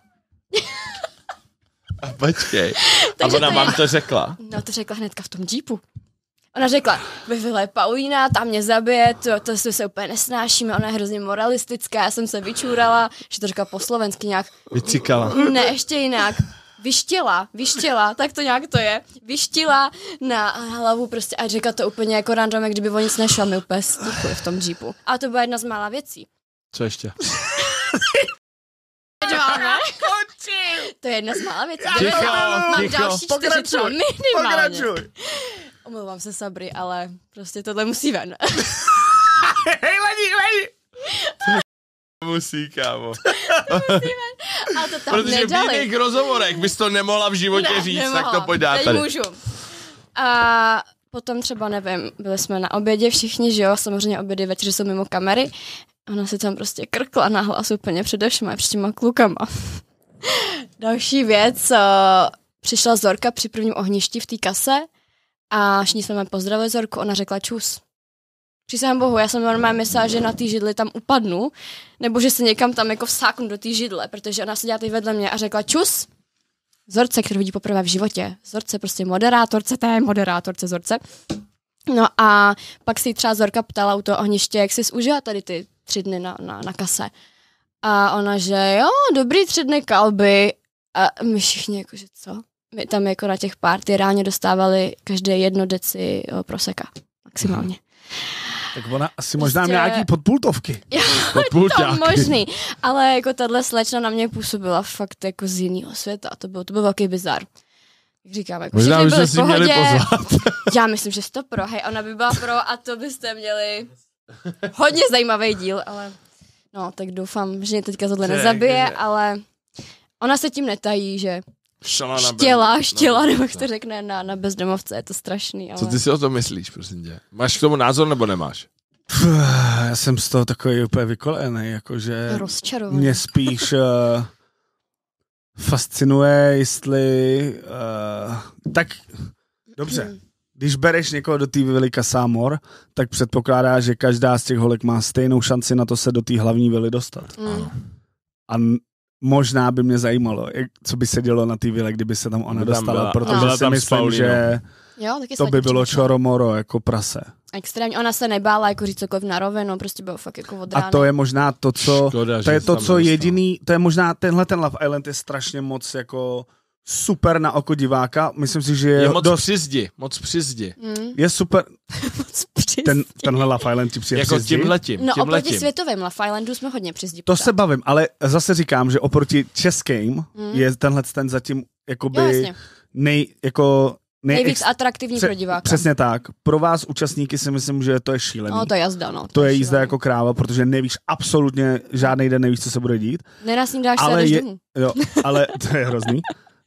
A počkej. A ona vám to řekla? No to řekla hnedka v tom džípu. Ona řekla, ve vile Paulína, tam mě zabije, to, to se úplně nesnášíme, ona je hrozně moralistická, já jsem se vyčůrala, že to řekla po slovensky nějak. Vycikala. Ne, ještě jinak. Vyštila, vyštila, tak to nějak to je. Vyštila na hlavu prostě a řekla to úplně jako random, jak kdyby o nic nešla, mi úplně stichli v tom džípu. A to byla jedna z mála věcí. Co ještě? To je jedna z mála věcí. Ticho, Mám ticho. další čtyři třeba minimálně. Pokračuj. Omlouvám se, Sabri, ale prostě tohle musí ven. Hej, lidi, lidi. Musí, kámo. A to tam Protože nedali. v jiných rozhovorech bys to nemohla v životě Ne, říct, nemohla. tak to pojď dát Teď tady. můžu. A potom třeba, nevím, byli jsme na obědě všichni, že jo, samozřejmě obědy večer jsou mimo kamery. Ona si tam prostě krkla na hlas úplně přede všema, před těma klukama. Další věc, přišla Zorka při prvním ohništi v té kase a všichni jsme mě pozdravili Zorku, ona řekla čus. Přísahám bohu, já jsem normálně myslela, že na té židli tam upadnu, nebo že se někam tam jako vsáknu do té židle, protože ona seděla teď vedle mě a řekla čus. Zorce, kterou vidí poprvé v životě. Zorce, prostě moderátorce, té moderátorce Zorce. No a pak si třeba Zorka ptala u toho ohniště, jak jsi užila tady ty tři dny na, na, na kase. A ona, že jo, dobrý tři dny kalby. A my všichni jakože co? My tam jako na těch party reálně dostávali každé jedno deci o, proseka. Maximálně. Tak ona asi možná Prostě- měla nějaký podpultovky. To možný, ale jako tahle slečna na mě působila fakt jako z jiného světa. To byl, to byl velký bizar. Jak říkám, jako Možná všichni byli byste v si měli pohodě. pozvat. Já myslím, že sto pro, hej, ona by byla pro a to byste měli hodně zajímavý díl, ale no, tak doufám, že mě teďka tohle nezabije, ale ona se tím netají, že štěla, štěla, nebo jak to řekne na, na bezdomovce, je to strašný. Ale... Co ty si o tom myslíš, prosím tě? Máš k tomu názor nebo nemáš? Já jsem z toho takový úplně vykolený, jakože rozčarovaný. mě spíš uh, fascinuje, jestli uh, tak dobře. Když bereš někoho do té vily Kasámor, tak předpokládá, že každá z těch holek má stejnou šanci na to se do té hlavní vily dostat. Mm. A n- možná by mě zajímalo, jak, co by se dělo na té vile, kdyby se tam ona By tam dostala, byla- protože byla si tam s myslím, Paulinou. že Jo, taky to se by taky bylo přemýšlela. čoromoro jako prase. Extrémně, ona se nebála jako říct cokoliv na rovinu, prostě bylo fakt jako od A rána. to je možná to, co, Škoda, to že je jsi to, tam co nedostal. jediný, to je možná, tenhle ten Love Island je strašně moc jako super na oko diváka, myslím si, že je, Je moc dost, při zdi, moc při zdi. Mm. je super, Přizdi. ten, tenhle Love Island ti přijde Jako při zdi. tímhletím, No oproti tímhletím. světovým Love Islandu jsme hodně přizdi. To se bavím, ale zase říkám, že oproti českým Mm. je tenhle ten zatím Jo, jakoby jasně. nej, jako nej, Nejvíc ex- atraktivní pro diváka. Přesně tak. Pro vás účastníky si myslím, že to je šílený. No, to je jazda, no. to je jízda šílený. jako kráva, protože nevíš absolutně žádný den, nevíš, co se bude dít. Nenasnídáš se a ale jdeš je, domů. jo, ale to je hrozný.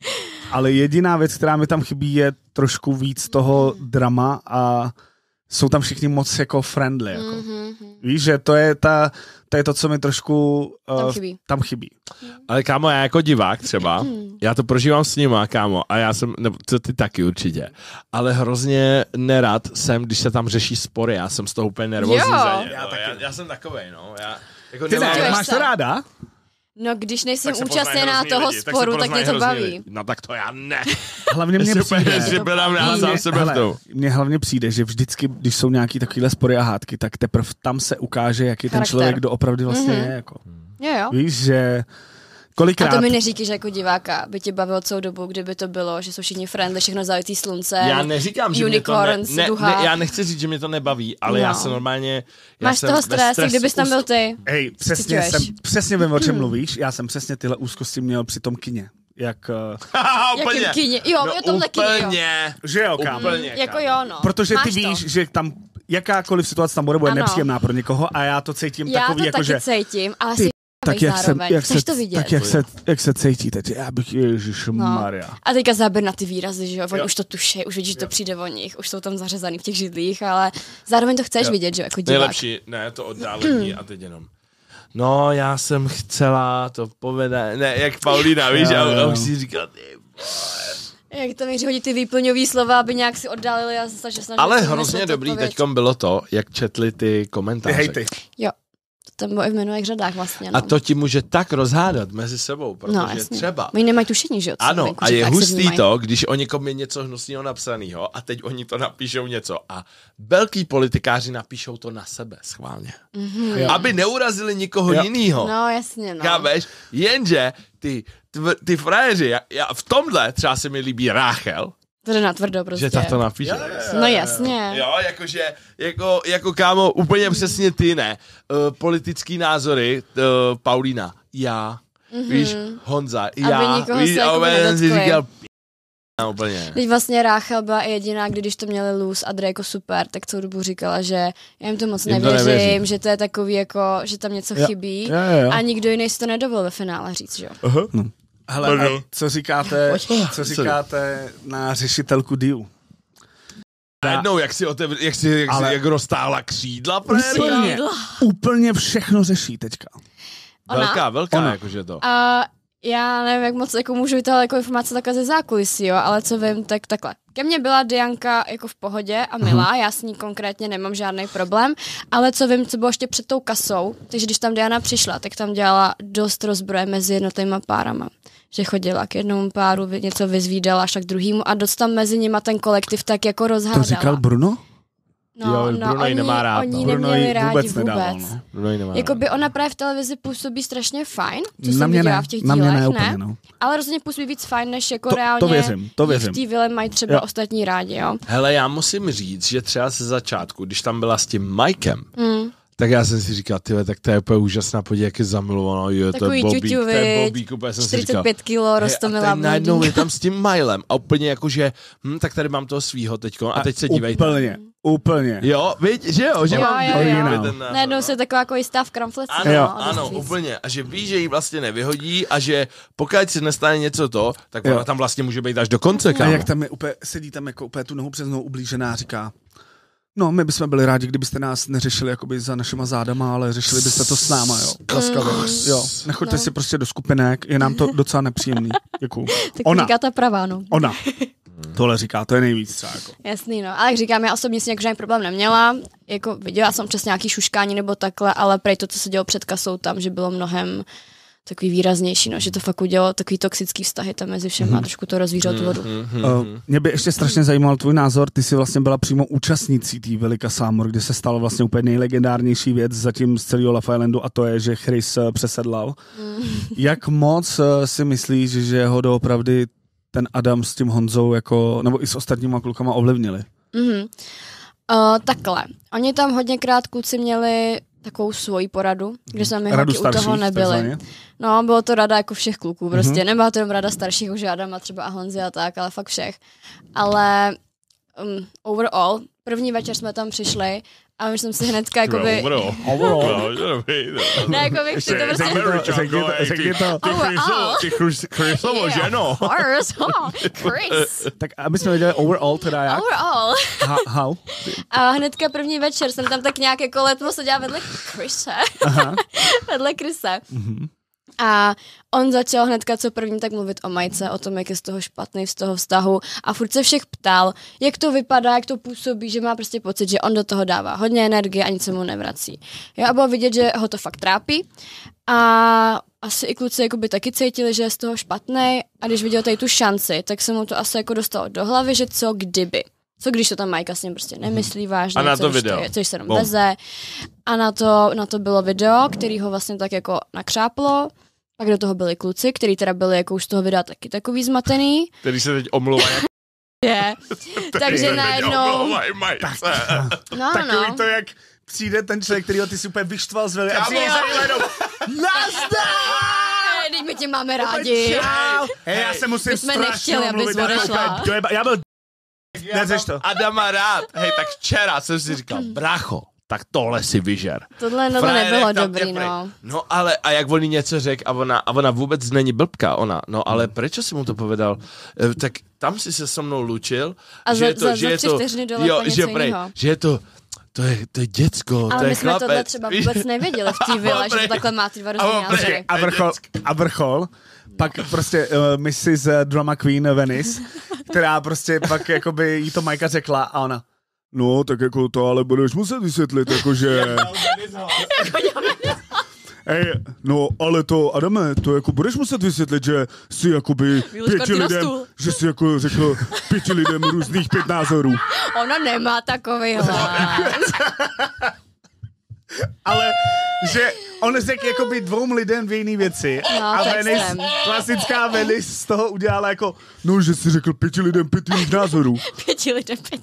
Ale jediná věc, která mi tam chybí, je trošku víc toho drama a jsou tam všichni moc jako friendly. Jako. Mm-hmm. Víš, že to je, ta, to je to, co mi trošku uh, Tam chybí. tam chybí. Ale kámo, já jako divák třeba, Mm. já to prožívám s nima, kámo, a já jsem, nebo to ty taky určitě, ale hrozně nerad jsem, když se tam řeší spory, já jsem z toho úplně nervózní Jo. za ně. Já Já, taky. já, já jsem takovej, no. Já, jako Ty nemám- ne, Děleš máš se. to ráda? No, když nejsem tak se poznají účastněná hrozný toho lidi, sporu, se tak mě poznají to hrozný baví. lidi. No tak to já ne. Hlavně mě Já si úplně přijde, připadám já Mně- sám sebe v hele, tom. mně hlavně přijde, že vždycky, když jsou nějaký takovýhle spory a hádky, tak teprve tam se ukáže, jaký ten Charakter. člověk doopravdy vlastně Mhm. je. Jako. Jo, jo. Víš, že A kolikrát... to mi neříkej, že jako diváka by tě bavilo celou dobu, kdyby to bylo, že jsou všichni friendly, všechno zalitý sluncem. Já neříkám, že mě to ne, unicorns, ne, duha. ne, já nechci říct, že mě to nebaví, ale No. já se normálně... Já Máš z jsem toho ve stres, stresu kdybys tam byl ty. Hej, přesně, Cítuješ? jsem, přesně vím, o čem mluvíš. Já jsem přesně tyhle úzkosti měl při tom kině. Jak... Uh, Haha, úplně. Jakým kyně? Jo, no, jo, tomhle kyně, jo. úplně. že jo, kámo. Úplně, Jako kámo. jo, no. Protože Máš ty to. víš, že tam jakákoliv situace tam bude, bude Ano. nepříjemná pro někoho a já to cítím Já takový, to jako taky že cítím, ale ty si Tak jak se, zároveň. jak, Chceš se, to vidět? tak jak se, jak se cítíte? Já bych, ježišmarja. No. A teďka záběr na ty výrazy, že jo, oni už to tuší, už vidíš, že to přijde o nich, už jsou tam zařezaný v těch židlích, ale zároveň to chceš jo. vidět, že jo, jako divák. Nejlepší, ne, to oddálení a teď jenom. No, já jsem chcela to povedat, ne, jak Paulína, víš, a už si říkal, ty vole. Jak tam míří hodit ty výplňový slova, aby nějak si oddálili a zase snažili. Ale hrozně dobrý teďkom bylo to, jak četli ty komentáře. Ty hejty. Jo. To tam bylo i v minulých řadách vlastně, no. A to ti může tak rozhádat mezi sebou, protože no, jasně. třeba... Oni nemají tušení, že jo? Ano, venku, a je hustý vnímají. to, když o někom je něco hnusného napsaného a teď oni to napíšou něco a velký politikáři napíšou to na sebe schválně. Mm-hmm. Aby neurazili nikoho jinýho. No, jasně, no. Chápeš? Jenže ty, tv, ty frajeři, já, já, v tomhle třeba se mi líbí Ráchel, to jde na tvrdo prostě. že ta to napíše. No jasně. Jo, jakože, jako, jako kámo, úplně přesně ty, ne. Uh, politický názory, uh, Paulína, já, mm-hmm. víš, Honza, Aby já, nikoho víš, se a jako úplně si nedotkli. říkal, p***, úplně. Teď vlastně Ráchel byla jediná, když to měli Luz a Dre jako super, tak celou dobu říkala, že já jim to moc Jim to nevěřím, nevěřím. že to je takový jako, že tam něco Jo. chybí Jo, jo, jo. a nikdo jiný si to nedovolil ve finále říct, že jo. Uh-huh. No. Hele, a co říkáte, co Sorry. říkáte na řešitelku Diu? Najednou, jak si, otevř, jak si, jak Ale- si jak roztáhla křídla, prérka. Úplně, úplně všechno řeší teďka. Ona? Velká, velká, Ona. jakože to. A já nevím, jak moc jako můžu vytáhlet jako informace takhle ze zákulisí, jo, ale co vím, tak takhle. Ke mně byla Dianka jako v pohodě a milá, já s ní konkrétně nemám žádný problém, ale co vím, co bylo ještě před tou kasou, takže když tam Diana přišla, tak tam dělala dost rozbroje mezi jednotlivýma párama. Že chodila k jednomu páru, vy- něco vyzvídala až tak druhému a dost tam mezi nima ten kolektiv tak jako rozhádala. To říkal Bruno? No, Jo, no, Bruno ji oni, nemá rád, oni no. Bruno neměli ji rádi vůbec vůbec. nedával, no. Bruno ji nemá rád. Jakoby ona právě v televizi působí strašně fajn, co Na jsem mě viděla ne, v těch na dílech, mě ne ne? úplně, no. Ale rozhodně působí víc fajn, než jako To- to reálně věřím, to jí věřím. v té vile mají třeba Jo. ostatní rádi, jo. Hele, já musím říct, že třeba ze začátku, když tam byla s tím Mikem, Mm. tak já jsem si říkal, tyhle, tak to je úplně úžasná, podívej, jak je zamilovaná, jo, to Takový je bobík, ťuťu, to je viď? bobík, úplně jsem si čtyřicet říkal. pět kilo, hej, roztomilá a teď najednou blondýnka. je tam s tím Milem a úplně jakože, hm, tak tady mám toho svýho teďko a teď se dívejte. Úplně, úplně. Jo, viď, že jo, že Jo, mám jo, že jo. mám ten názor, Najednou no. se taková jako jistá v kramfleci. Ano, Jo. no, ano, dost víc. úplně. A že ví, že jí vlastně nevyhodí a že pokud se nestane něco to, tak ona Jo. tam vlastně může být až do konce, A kámo. jak tam je úplně, sedí tam jako úplně tu nohu přes nohu ublížená a říká, no, my bychom byli rádi, kdybyste nás neřešili jakoby za našima zádama, ale řešili byste to s náma, jo. Laskavě. Jo, nechoďte No. si prostě do skupinek, je nám to docela nepříjemný. Děkuju. Tak Ona, říká ta pravá, no. ona. Tohle říká, to je nejvíc třeba jako. Jasný, no. Ale jak říkám, já osobně si nějak žádný problém neměla. Jako viděla jsem přes nějaký šuškání nebo takhle, ale prej to, co se dělo před kasou tam, že bylo mnohem takový výraznější, no, že to fakt udělalo takový toxický vztahy tam mezi všema, mm-hmm. trošku to rozvířilo tu vodu. Uh, mě by ještě strašně zajímal tvůj názor, ty jsi vlastně byla přímo účastnicí té Velika Sámor, kde se stalo vlastně úplně nejlegendárnější věc zatím z celého Love Islandu a to je, že Chris uh, přesedlal. Mm. Jak moc uh, si myslíš, že ho doopravdy ten Adam s tím Honzou jako, nebo i s ostatníma klukama ovlivnili? Mm-hmm. Uh, takhle. Oni tam hodněkrát kluci měli takovou svoji poradu, kde jsme Radu holky u starších, toho nebyli. takzvaně. No, bylo to rada jako všech kluků, prostě Mhm. nebyla to jenom rada starších, jako Adama třeba a Honzy a tak, ale fakt všech. Ale um, overall, první večer jsme tam přišli a my jsem si hnedka jakoby... Overall. Ne, jako bych si to prostě... Řekni to, řekni to, řekni to. Overall. Ty Chrisovo Yeah, ženo. of course, huh, Chris. Tak aby jsme věděli overall teda jak? Overall. Ha, how? A hnedka první večer jsem tam tak nějak jako letmo seděla vedle Chrise. Aha. vedle Chrise. Mhm. A on začal hnedka co první tak mluvit o Majce, o tom, jak je z toho špatný z toho vztahu a furt se všech ptal, jak to vypadá, jak to působí, že má prostě pocit, že on do toho dává hodně energie a nic se mu nevrací. Jo, a bylo vidět, že ho to fakt trápí a asi i kluci jakoby taky cítili, že je z toho špatný a když viděl tady tu šanci, tak se mu to asi jako dostalo do hlavy, že co kdyby. Co když to tam Majka s ním prostě nemyslí vážně, A na co, to když video. To je, což se jenom Bom. veze. A na to, na to bylo video, který ho vlastně tak jako nakřáplo. Pak do toho byli kluci, kteří teda byli jako už z toho videa taky takový zmatený. Který se teď omlouvají. Je. Takže najednou... No, Takový no. to, jak přijde ten člověk, kterýho ty si úplně vyštval z vely a Kámo, přijde za ním jenom Hej, teď my tě máme rádi. čau. Hej, já se musím My jsme strašně nechtěli, abys omluvit, já to odešla. úplně dojeba- Já byl Neřeš to. Adama rád. Hej, tak včera jsem si říkal, brácho, tak tohle si vyžer. Tohle no to Frajerek nebylo tam dobrý, je prej. no. No ale, a jak on jí něco řekl, a ona, a ona vůbec není blbka, ona, no ale proč si mu to povedal? E, tak tam si se so mnou lučil, A že za, je to, za, že za je tři to, vteřiny dole jo, po něco že, prej, jiného. že je to, to je, to je děcko, Ale to je my jsme chlapec. tohle třeba vůbec nevěděli v té vile, že to takhle má ty dva různý A názory. A vrchol, a vrchol, pak prostě uh, missus Drama Queen Venice, která prostě pak jakoby jí to Majka řekla a ona, no tak jako to ale budeš muset vysvětlit, jakože... Ej, no, ale to, Adame, to jako budeš muset vysvětlit, že si jakoby pěti lidem, že si jako řekl pěti lidem různých pět názorů. Ona nemá takový hlas. Ale že on řekl jakoby dvou lidem dvě jiný věci No, a to Venice, extrém. klasická Venice z toho udělala jako, no, že si řekl pěti lidem pět jiných názorů. Pěti lidem pět.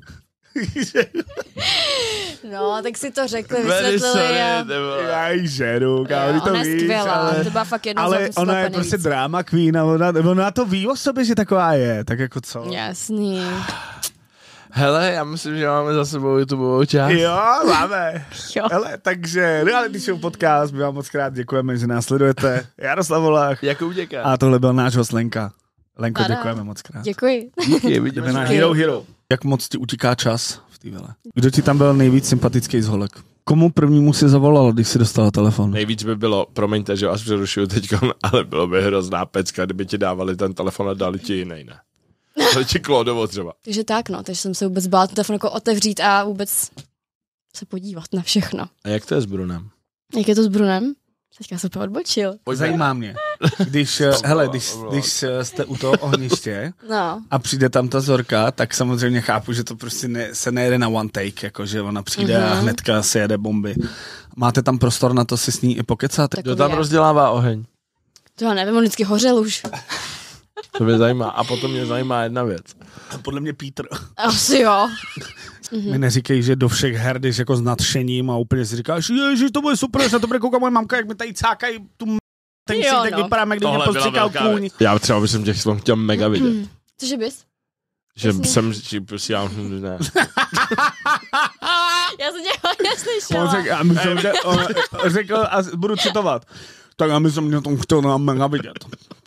No, tak si to řekli, Very vysvětlili sorry, a... nebo... Já jí žeru, kámo, ty to Ona je víš, skvělá, ale, to byla fakt jedna ale z ona je nejvíc. prostě drama queen a ona, ona to ví o sobě, že taková je, tak jako co? Jasný. Hele, já myslím, že máme za sebou YouTubeovou část. Jo, máme. Jo. Hele, takže Reality Show podcast, my vám moc krát děkujeme, že nás sledujete. Jaroslav Volách Jakou děká? a tohle byl náš host Lenka. Lenko, Tada. děkujeme moc krát. Děkuji. Díky, vidíme Jdeme na se. Hero Hero. Jak moc ti utíká čas v té vile? Kdo ti tam byl nejvíc sympatický z holek? Komu prvnímu si zavolal, když si dostala telefon? Nejvíc by bylo, promiňte, že vás přerušuju teďkon, ale bylo by hrozná pecka, kdyby ti dávali ten telefon a dali ti jiný, ne? Dali ti Klódovo třeba. Takže tak, no, takže jsem se vůbec bála ten telefon jako otevřít a vůbec se podívat na všechno. A jak to je s Brunem? Jak je to s Brunem? Teďka se to odbočil. Zajímá mě. Když, eh, hele, když, když eh, jste u toho ohniště No. a přijde tam ta Zorka, tak samozřejmě chápu, že to prostě ne, se nejede na one take, jako že ona přijde mm-hmm. a hnedka se jede bomby. Máte tam prostor na to si s ní i pokecat? Tak- Kdo tam rozdělává oheň? To já nevím, on vždycky hořel už. To mě zajímá. A potom mě zajímá jedna věc. Podle mě Pítr. Asi jo. Mm-hmm. Mi neříkej, že do všech her jdeš jako s nadšením a úplně si říkáš, ježiš, to bude super, že na to bude koukat moje mamka, jak mi tady cákají tu m... ten Jo, tak no. vypadáme, když mě postříkal kůň. Já třeba bych jsem těch slov chtěl mega vidět. Cože bys? Že Jasně. jsem, že prostě já ne. Já jsem tě hodně On slyšela. řekl, já myslím, že on řekl, a budu citovat, tak já myslím, že to chtěl na mega vidět.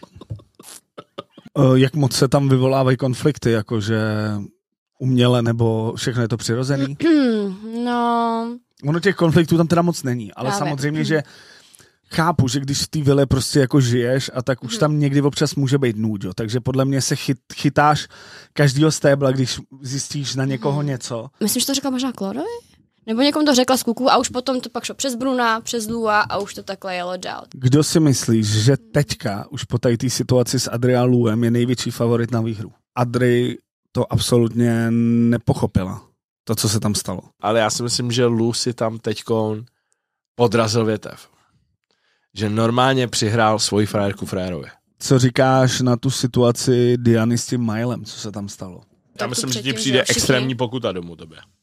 Uh, jak moc se tam vyvolávají konflikty, jakože uměle nebo všechno je to přirozený? No, Ono těch konfliktů tam teda moc není, ale Právě. samozřejmě, že chápu, že když v té vile prostě jako žiješ a tak už tam někdy občas může být nůď, jo. Takže podle mě se chyt, chytáš každýho stébla, když zjistíš na někoho něco. myslím, že to řekla možná Klódovi? Nebo někomu to řekla z kuku a už potom to pak šlo přes Bruna, přes Lua a už to takhle jelo dál. Kdo si myslíš, že teďka už po tady té situaci s Adria Luem je největší favorit na výhru? Adri to absolutně nepochopila, to, co se tam stalo. Ale já si myslím, že Lu si tam teďkon podrazil větev. Že normálně přihrál svoji frajerku frajerovi. Co říkáš na tu situaci Diany s tím Milem, co se tam stalo? Já Tak myslím, to že ti předtím, přijde že všichni- extrémní pokuta domů tobě.